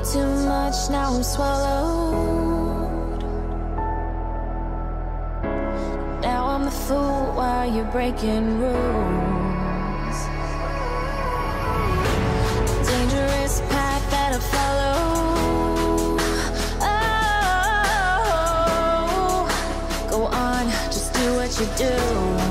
too much, now I'm swallowed. Now I'm the fool while you're breaking rules. Dangerous path that I follow. Oh, go on, just do what you do.